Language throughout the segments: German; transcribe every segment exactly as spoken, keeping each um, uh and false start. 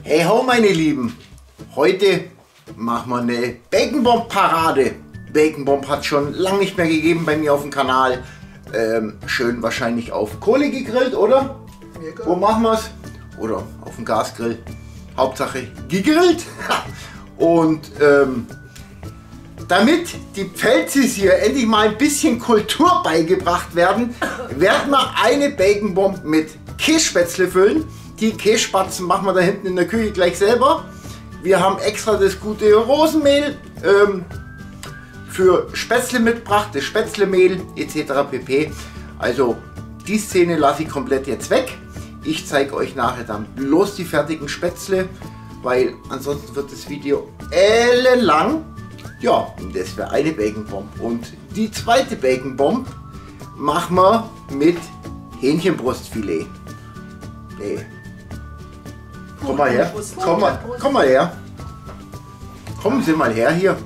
Hey ho meine Lieben, heute machen wir eine Bacon Bomb Parade. Bacon Bomb hat schon lange nicht mehr gegeben bei mir auf dem Kanal. Ähm, schön wahrscheinlich auf Kohle gegrillt, oder? Ja, wo machen wir es? Oder auf dem Gasgrill. Hauptsache gegrillt. Und ähm, damit die Pfälzis hier endlich mal ein bisschen Kultur beigebracht werden, werden wir eine Bacon Bomb mit Kässpätzle füllen. Die Kässpatzen machen wir da hinten in der Küche gleich selber. Wir haben extra das gute Rosenmehl ähm, für Spätzle mitgebracht, das Spätzlemehl et cetera pp. Also die Szene lasse ich komplett jetzt weg. Ich zeige euch nachher dann bloß die fertigen Spätzle, weil ansonsten wird das Video ellenlang. Ja, das wäre eine Bacon Bomb. Und die zweite Bacon Bomb machen wir mit Hähnchenbrustfilet. Nee. Komm mal her. Komm mal, komm mal her. Kommen Sie mal her hier.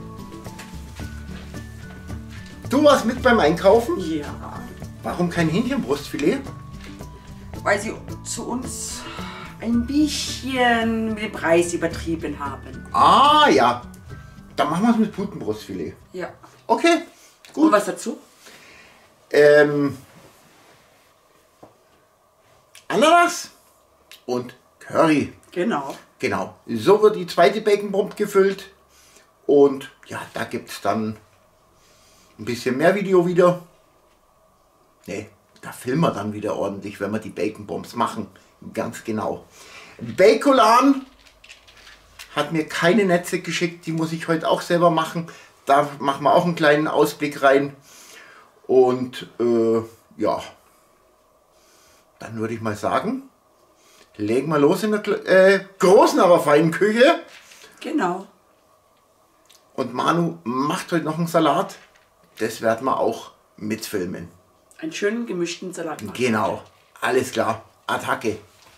Du warst mit beim Einkaufen? Ja. Warum kein Hähnchenbrustfilet? Weil sie zu uns ein bisschen mit dem Preis übertrieben haben. Ah ja. Dann machen wir es mit Putenbrustfilet. Ja. Okay, gut. Und was dazu? Ähm, Ananas und Curry. Genau. Genau. So wird die zweite Bacon Bomb gefüllt. Und ja, da gibt es dann ein bisschen mehr Video wieder. Ne, da filmen wir dann wieder ordentlich, wenn wir die Bacon Bombs machen. Ganz genau. Bacolan hat mir keine Netze geschickt, die muss ich heute auch selber machen. Da machen wir auch einen kleinen Ausblick rein. Und äh, ja, dann würde ich mal sagen, legen wir los in der äh, großen, aber feinen Küche. Genau. Und Manu macht heute noch einen Salat. Das werden wir auch mitfilmen. Einen schönen gemischten Salat machen. Genau, alles klar. Attacke.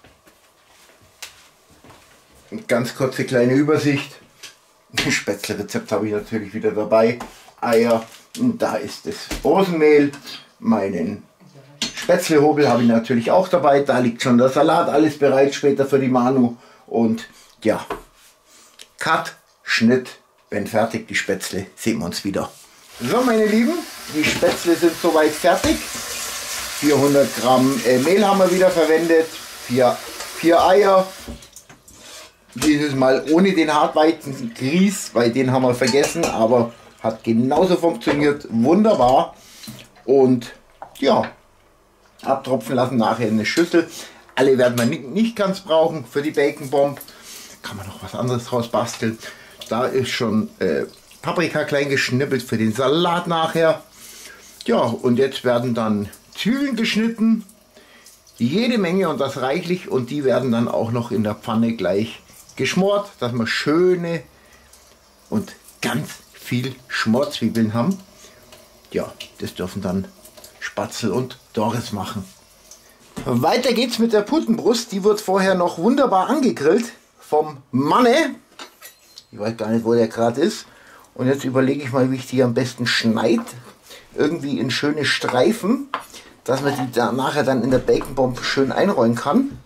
Eine ganz kurze kleine Übersicht. Ein Spätzle-Rezept habe ich natürlich wieder dabei. Eier. Und da ist das Rosenmehl. Meinen Spätzlehobel habe ich natürlich auch dabei. Da liegt schon der Salat. Alles bereit später für die Manu. Und ja, Cut, Schnitt. Wenn fertig die Spätzle, sehen wir uns wieder. So meine Lieben, die Spätzle sind soweit fertig. vierhundert Gramm äh, Mehl haben wir wieder verwendet. Vier, vier Eier. Dieses Mal ohne den Hartweizengrieß, weil den haben wir vergessen, aber hat genauso funktioniert. Wunderbar. Und ja, abtropfen lassen nachher in eine Schüssel. Alle werden wir nicht, nicht ganz brauchen für die Bacon Bomb. Kann man noch was anderes draus basteln. Da ist schon äh, Paprika klein geschnippelt für den Salat nachher. Ja, und jetzt werden dann Zwiebeln geschnitten. Jede Menge und das reichlich. Und die werden dann auch noch in der Pfanne gleich geschmort, dass wir schöne und ganz viel Schmorzwiebeln haben. Ja, das dürfen dann Spatzel und Doris machen. Weiter geht's mit der Putenbrust. Die wird vorher noch wunderbar angegrillt vom Manne. Ich weiß gar nicht, wo der gerade ist. Und jetzt überlege ich mal, wie ich die am besten schneide. Irgendwie in schöne Streifen, dass man die da nachher dann in der Bacon Bomb schön einrollen kann.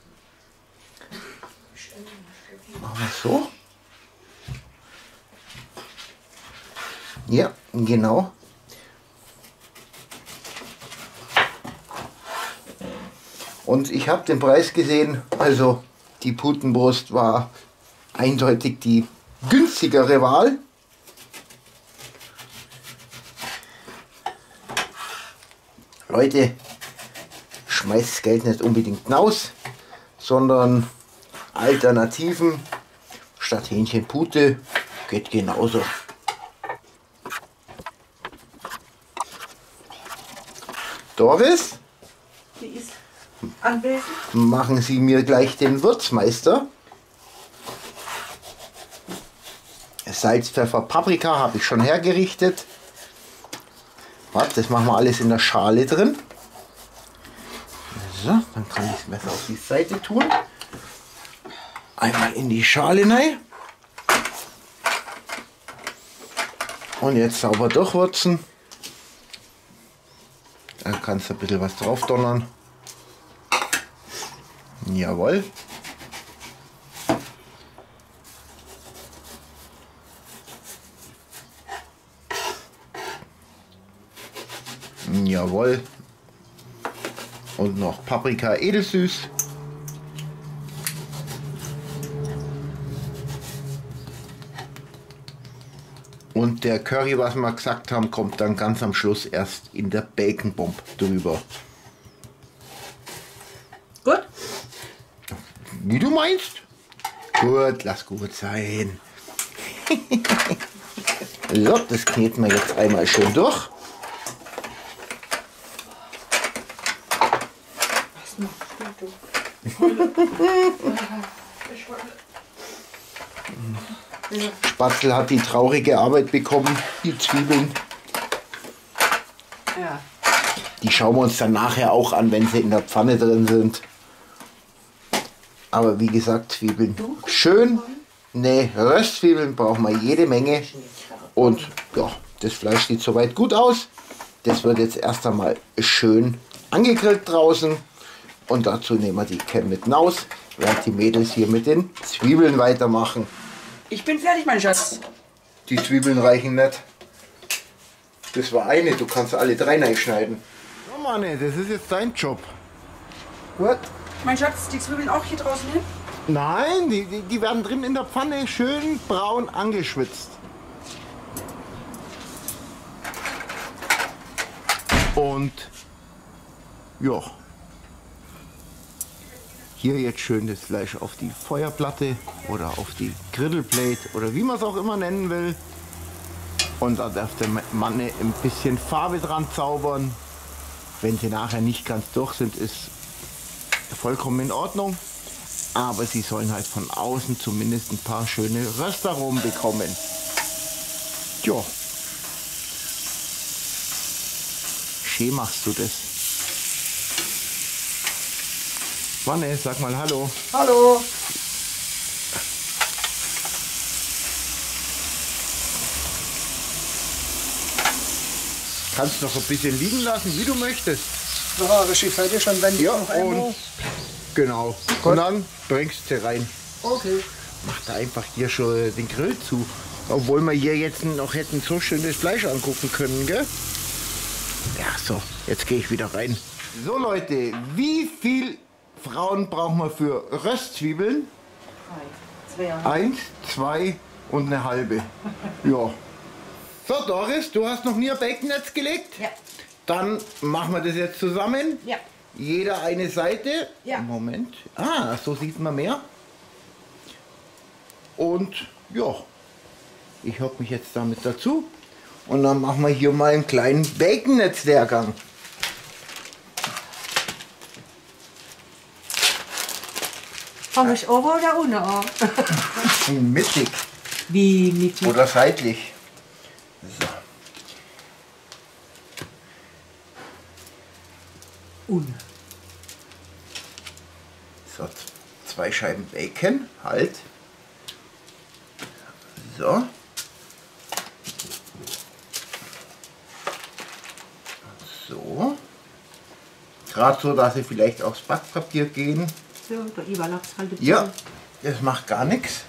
Machen wir es so. Ja, genau. Und ich habe den Preis gesehen, also die Putenbrust war eindeutig die günstigere Wahl. Leute, schmeißt das Geld nicht unbedingt raus, sondern Alternativen statt Hähnchenpute geht genauso. Doris? Die ist anwesend. Machen Sie mir gleich den Würzmeister. Salz, Pfeffer, Paprika habe ich schon hergerichtet. Warte, das machen wir alles in der Schale drin. So, dann kann ich das Messer auf die Seite tun. Einmal in die Schale rein. Und jetzt sauber durchwürzen. Dann kannst du ein bisschen was drauf donnern. Jawohl. Jawohl. Und noch Paprika edelsüß. Und der Curry, was wir gesagt haben, kommt dann ganz am Schluss erst in der Bacon Bomb drüber. Gut? Wie du meinst? Gut, lass gut sein. So, das kneten wir jetzt einmal schön durch. Was machst du? Spatzel hat die traurige Arbeit bekommen, die Zwiebeln. Ja. Die schauen wir uns dann nachher auch an, wenn sie in der Pfanne drin sind. Aber wie gesagt, Zwiebeln schön. Ne, Röstzwiebeln brauchen wir jede Menge. Und ja, das Fleisch sieht soweit gut aus. Das wird jetzt erst einmal schön angegrillt draußen. Und dazu nehmen wir die Cam mit raus, während die Mädels hier mit den Zwiebeln weitermachen. Ich bin fertig, mein Schatz. Die Zwiebeln reichen nicht. Das war eine, du kannst alle drei reinschneiden. So Mann, das ist jetzt dein Job. Gut? Mein Schatz, die Zwiebeln auch hier draußen hin? Nein, die, die, die werden drin in der Pfanne schön braun angeschwitzt. Und ja, hier jetzt schön das Fleisch auf die Feuerplatte oder auf die Grillplate oder wie man es auch immer nennen will. Und da darf der Mann ein bisschen Farbe dran zaubern. Wenn sie nachher nicht ganz durch sind, ist vollkommen in Ordnung. Aber sie sollen halt von außen zumindest ein paar schöne Röstaromen bekommen. Tja. Schön machst du das. Wanne, sag mal Hallo. Hallo. Kannst noch ein bisschen liegen lassen, wie du möchtest. Ja, richtig, seid ihr schon, wenn ich Ja, noch einmal... und genau. Gut. Und dann bringst du sie rein. Okay. Macht da einfach hier schon den Grill zu. Obwohl wir hier jetzt noch hätten so schön das Fleisch angucken können, gell? Ja, so, jetzt gehe ich wieder rein. So Leute, wie viel Frauen brauchen wir für Röstzwiebeln? Zwei. Eins, zwei und eine halbe. Ja. So Doris, du hast noch nie ein Baconnetz gelegt? Ja. Dann machen wir das jetzt zusammen. Ja. Jeder eine Seite. Ja. Moment. Ah, so sieht man mehr. Und ja, ich hocke mich jetzt damit dazu. Und dann machen wir hier mal einen kleinen Bacon-Netzlehrgang. Fange ich oben oder unten an? Mittig Wie mit oder seitlich. So. unten? So, zwei Scheiben Bacon, halt. So. So. Gerade so, dass sie vielleicht aufs Backpapier gehen. So, der Überlapp's halt dazu. Ja, das macht gar nichts.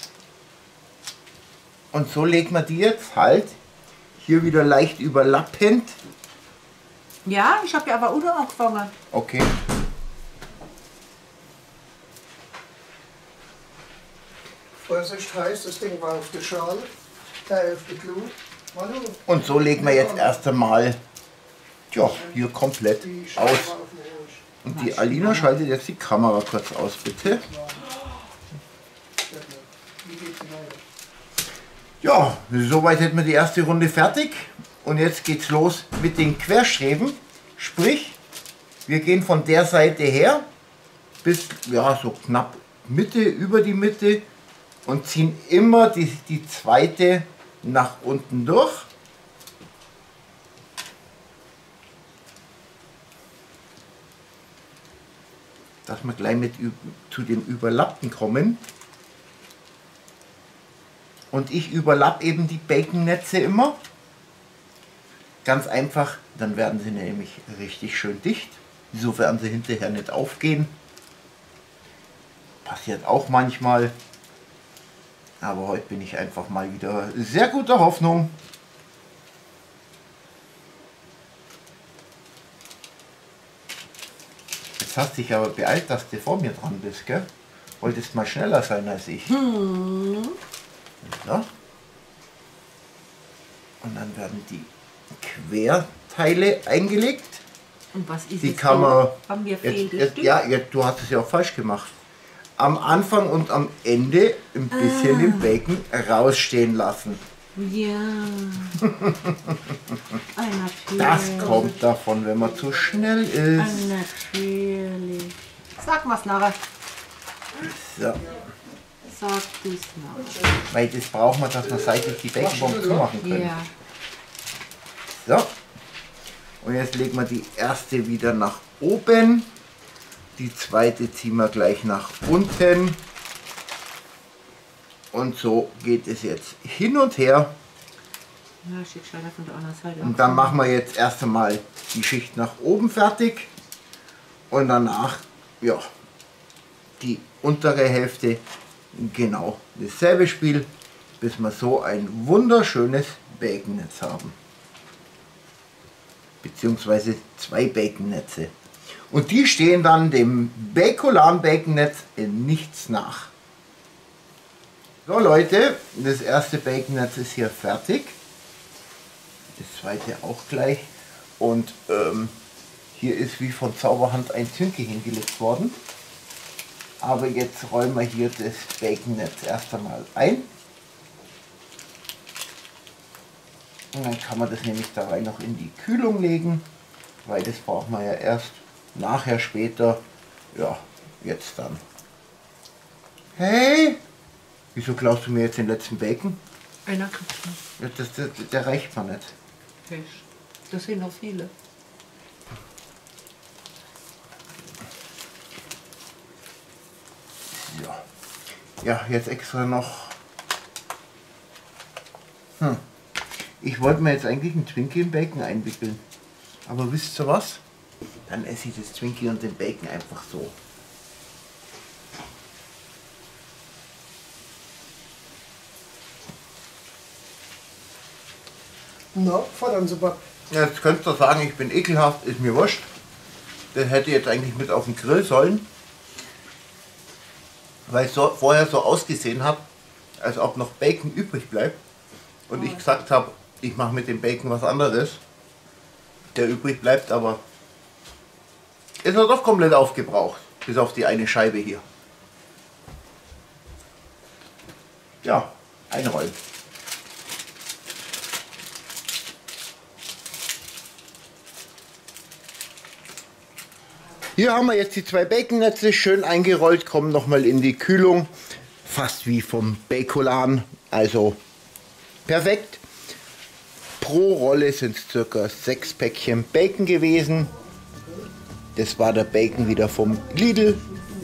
Und so legt man die jetzt halt hier wieder leicht überlappend. Ja, ich habe ja aber unten angefangen. Okay. Vorsicht heißt, das Ding war auf der Schale, der auf der Glut. Hallo. Und so legen wir jetzt erst einmal ja, hier komplett Die Schale aus. war auf dem Arsch. Und die Alina schaltet jetzt die Kamera kurz aus, bitte. Wie geht's weiter? Ja, soweit hätten wir die erste Runde fertig. Und jetzt geht's los mit den Querstreben. Sprich, wir gehen von der Seite her bis ja, so knapp Mitte, über die Mitte und ziehen immer die, die zweite nach unten durch. Dass wir gleich mit ü- zu dem Überlappen kommen. Und ich überlappe eben die Baconnetze immer. Ganz einfach, dann werden sie nämlich richtig schön dicht. So werden sie hinterher nicht aufgehen. Passiert auch manchmal. Aber heute bin ich einfach mal wieder sehr guter Hoffnung. Jetzt hast dich aber beeilt, dass du vor mir dran bist, gell? Wolltest mal schneller sein als ich. Hm. So. Und dann werden die Querteile eingelegt. Und was ist Die jetzt kann da? man. Haben wir Jetzt, fehlende jetzt, Stück? ja, jetzt, du hast es ja auch falsch gemacht. Am Anfang und am Ende ein bisschen Ah. den Bacon rausstehen lassen. Ja. Ah, natürlich. Das kommt davon, wenn man zu schnell Ah, ist. natürlich. Sag mal's nachher. So. Sag du's nachher. Weil das braucht man, dass man seitlich die Baconbomben zumachen können. Ja. So. Und jetzt legen wir die erste wieder nach oben. Die zweite ziehen wir gleich nach unten. Und so geht es jetzt hin und her. Ja, schick schon von der anderen Seite. Und dann machen wir jetzt erst einmal die Schicht nach oben fertig. Und danach, ja, die untere Hälfte. Genau dasselbe Spiel, bis wir so ein wunderschönes Baconnetz haben. Beziehungsweise zwei Baconnetze. Und die stehen dann dem Bacolan Baconnetz in nichts nach. So Leute, das erste Baconnetz ist hier fertig. Das zweite auch gleich. Und ähm, hier ist wie von Zauberhand ein Zünke hingelegt worden. Aber jetzt räumen wir hier das Baconnetz erst einmal ein. Und dann kann man das nämlich dabei noch in die Kühlung legen, weil das braucht man ja erst nachher später. Ja, jetzt dann. Hey! Wieso klaust du mir jetzt den letzten Bacon? Einer kriegt's noch. Ja, das, das, der reicht mir nicht. Pech. Das sind noch viele. Ja. Ja, jetzt extra noch. Hm. Ich wollte mir jetzt eigentlich einen Twinkie im Bacon einwickeln. Aber wisst ihr was? Dann esse ich das Twinkie und den Bacon einfach so. Na, fordern Sie mal. Jetzt könnt ihr sagen, ich bin ekelhaft, ist mir wurscht. Das hätte jetzt eigentlich mit auf den Grill sollen. Weil es so, vorher so ausgesehen hat, als ob noch Bacon übrig bleibt. Und ich gesagt habe, ich mache mit dem Bacon was anderes. Der übrig bleibt, aber ist er doch komplett aufgebraucht. Bis auf die eine Scheibe hier. Ja, einrollen. Hier haben wir jetzt die zwei Baconnetze schön eingerollt, kommen nochmal in die Kühlung. Fast wie vom Bacolan, also perfekt. Pro Rolle sind es circa sechs Päckchen Bacon gewesen. Das war der Bacon wieder vom Lidl.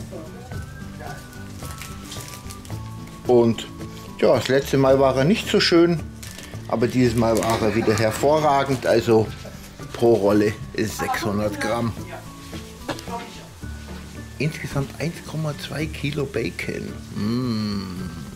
Und ja, das letzte Mal war er nicht so schön, aber dieses Mal war er wieder hervorragend. Also pro Rolle ist sechshundert Gramm. Insgesamt eins Komma zwei Kilo Bacon. Mmh.